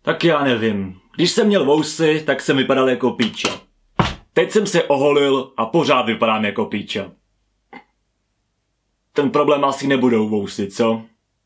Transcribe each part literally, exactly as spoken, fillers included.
Tak já nevím. Když jsem měl vousy, tak jsem vypadal jako píča. Teď jsem se oholil a pořád vypadám jako píča. Ten problém asi nebudou vousy, co?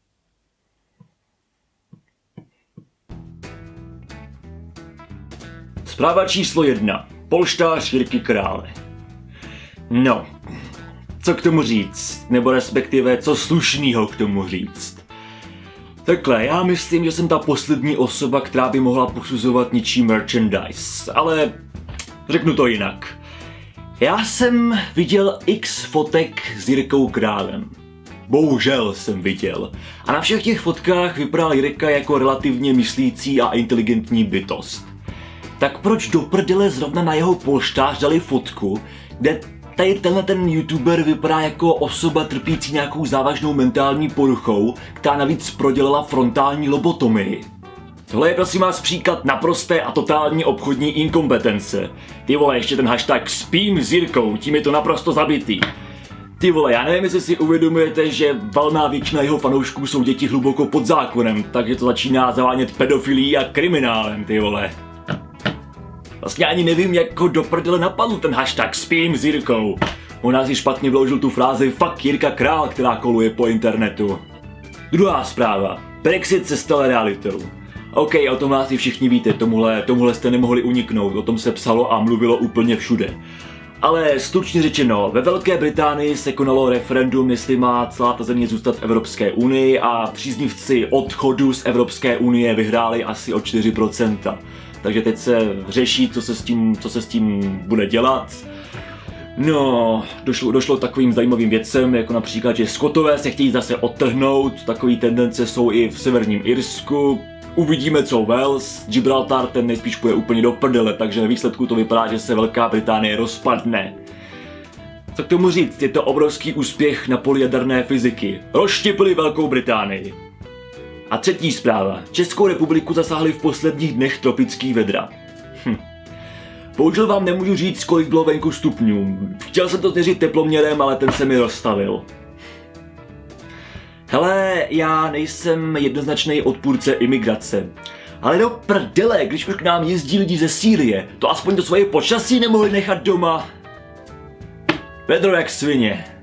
Zpráva číslo jedna. Polštář Jirky Krále. No, co k tomu říct? Nebo respektive, co slušnýho k tomu říct? Takhle, já myslím, že jsem ta poslední osoba, která by mohla posuzovat něčí merchandise, ale řeknu to jinak. Já jsem viděl x fotek s Jirkou Králem. Bohužel jsem viděl. A na všech těch fotkách vypadal Jirka jako relativně myslící a inteligentní bytost. Tak proč do prdele zrovna na jeho polštář dali fotku, kde tady tenhle ten youtuber vypadá jako osoba trpící nějakou závažnou mentální poruchou, která navíc prodělala frontální lobotomii. Tohle je prosím vás příklad naprosté a totální obchodní inkompetence. Ty vole, ještě ten hashtag spím s Jirkou, tím je to naprosto zabitý. Ty vole, já nevím, jestli si uvědomujete, že valná většina jeho fanoušků jsou děti hluboko pod zákonem, takže to začíná zavánět pedofilií a kriminálem, ty vole. Vlastně ani nevím, jak ho do prdele napadl ten hashtag spím s Jirkou. On nás si špatně vložil tu frázi fuck Jirka Král, která koluje po internetu. Druhá zpráva. Brexit se stal realitou. OK, o tom asi všichni víte, tomuhle, tomuhle jste nemohli uniknout, o tom se psalo a mluvilo úplně všude. Ale stručně řečeno, ve Velké Británii se konalo referendum, jestli má celá ta země zůstat v Evropské unii a příznivci odchodu z Evropské unie vyhráli asi o čtyři procenta. Takže teď se řeší, co se s tím, co se s tím bude dělat. No, došlo, došlo k takovým zajímavým věcem, jako například, že Skotové se chtějí zase odtrhnout, takové tendence jsou i v severním Irsku. Uvidíme, co Wales, Gibraltar, ten nejspíš půjde úplně do prdele, takže ve výsledku to vypadá, že se Velká Británie rozpadne. Co k tomu říct, je to obrovský úspěch na poli jaderné fyziky. Rozštěpili Velkou Británii. A třetí zpráva. Českou republiku zasáhly v posledních dnech tropický vedra. Hm. Bohužel vám nemůžu říct, kolik bylo venku stupňů. Chtěl jsem to změřit teploměrem, ale ten se mi rozstavil. Hele, já nejsem jednoznačný odpůrce imigrace. Ale do prdele, když už k nám jezdí lidi ze Sýrie, to aspoň to svoje počasí nemohli nechat doma. Vedro jak svině.